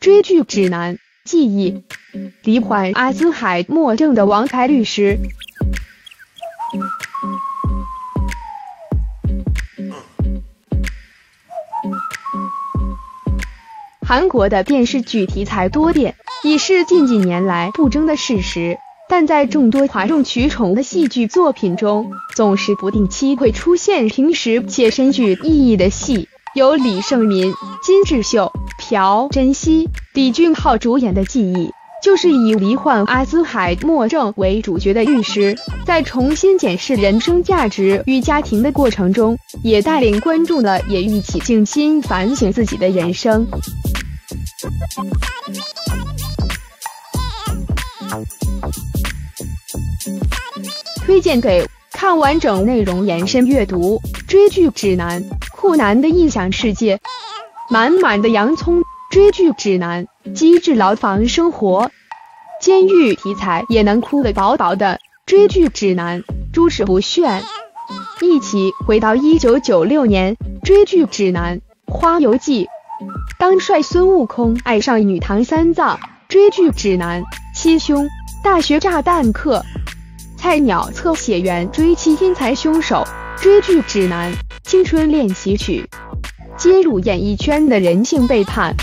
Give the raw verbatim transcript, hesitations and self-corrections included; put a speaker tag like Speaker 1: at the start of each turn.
Speaker 1: 追剧指南，记忆，罹患阿兹海默症的王牌律师。韩国的电视剧题材多变，已是近几年来不争的事实。但在众多哗众取宠的戏剧作品中，总是不定期会出现平时且深具意义的戏，由李胜民、金智秀、朴真熙、李俊浩主演的《记忆》，就是以罹患阿兹海默症为主角的律师，在重新检视人生价值与家庭的过程中，也带领观众呢也一起静心反省自己的人生。推荐给看完整内容延伸阅读追剧指南，酷男的异想世界，满满的洋葱。追剧指南，机智牢房生活，监狱题材也能哭得饱饱的。追剧指南，诸事不炫。一起回到一九九六年，追剧指南，花游记。当帅孙悟空爱上女唐三藏，追剧指南，七凶。大学炸弹客，菜鸟侧写员追妻天才凶手，追剧指南，青春练习曲。揭露演艺圈的人性背叛。